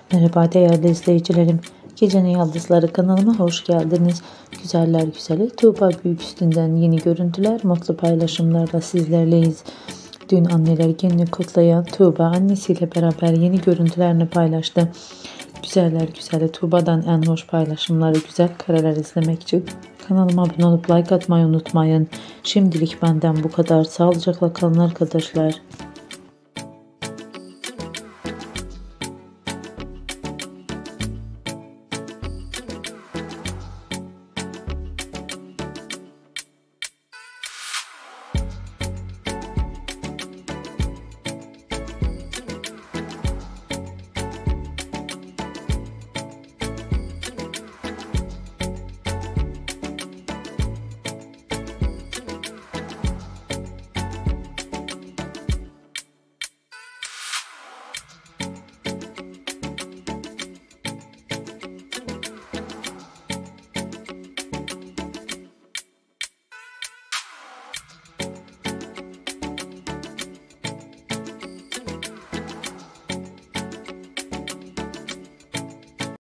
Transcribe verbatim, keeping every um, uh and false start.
Merhaba değerli izleyicilerim. Gecenin Yıldızları kanalıma hoş geldiniz. Güzeller güzeli Tuğba Büyüküstün'den yeni görüntüler, mutlu paylaşımlarla sizlerleyiz. Dün anneler gününü kutlayan Tuğba annesiyle beraber yeni görüntülerini paylaştı. Güzeller güzeli Tuğba'dan en hoş paylaşımları, güzel kareler izlemek için kanalıma abone olup like atmayı unutmayın. Şimdilik benden bu kadar. Sağlıcakla kalın arkadaşlar.